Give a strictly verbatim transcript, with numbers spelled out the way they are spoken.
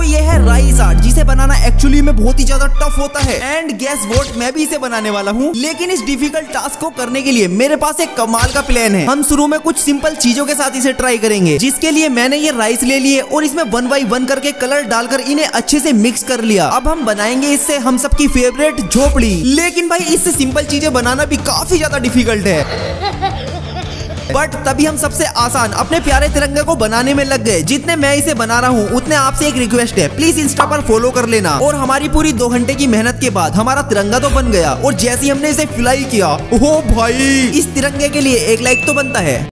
ये है rice art, जिसे बनाना एक्चुअली में बहुत ही ज्यादा टफ होता है। एंड गेस व्हाट, मैं भी इसे बनाने वाला हूँ। लेकिन इस डिफिकल्ट टास्क को करने के लिए मेरे पास एक कमाल का प्लान है। हम शुरू में कुछ सिंपल चीजों के साथ इसे ट्राई करेंगे, जिसके लिए मैंने ये राइस ले लिए और इसमें वन बाई वन करके कलर डालकर इन्हें अच्छे से मिक्स कर लिया। अब हम बनाएंगे इससे हम सबकी फेवरेट झोपड़ी। लेकिन भाई इससे सिंपल चीजें बनाना भी काफी ज्यादा डिफिकल्ट है। बट तभी हम सबसे आसान अपने प्यारे तिरंगे को बनाने में लग गए। जितने मैं इसे बना रहा हूँ उतने आपसे एक रिक्वेस्ट है, प्लीज इंस्टा पर फॉलो कर लेना। और हमारी पूरी दो घंटे की मेहनत के बाद हमारा तिरंगा तो बन गया, और जैसे ही हमने इसे फ्लाई किया, ओ भाई, इस तिरंगे के लिए एक लाइक तो बनता है।